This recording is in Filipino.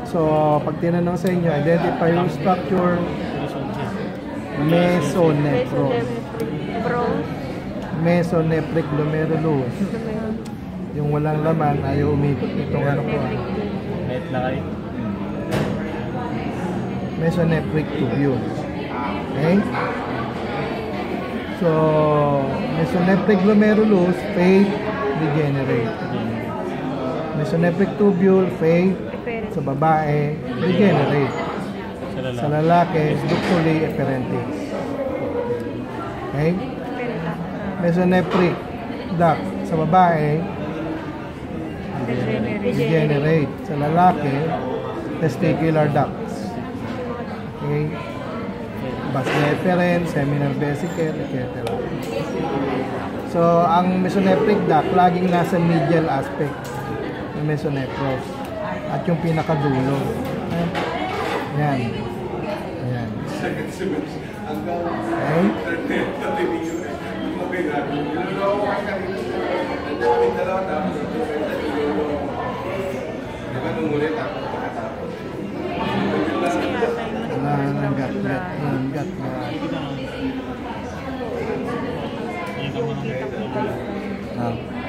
So, pag tinanong sa inyo, identify yung structure mesonephron. Mesonephric glomerulus. Yung walang laman, ayaw umikot itong ano ko. Mesonephric tubule. Okay? So, mesonephric glomerulus, fade, degenerate. Mesonephric tubule, fade, sa babae, degenerate. Sa lalaki, ductuli efferentis. Okay? Mesonephric duct, sa babae, degenerate. Sa lalaki, testicular ducts. Okay? Vas deferens, seminal vesicle, etc. So, ang mesonephric duct, laging nasa medial aspect ng mesonephros. At yung pinakadulo. Ayan. Ayan. Okay? Gat. Ah.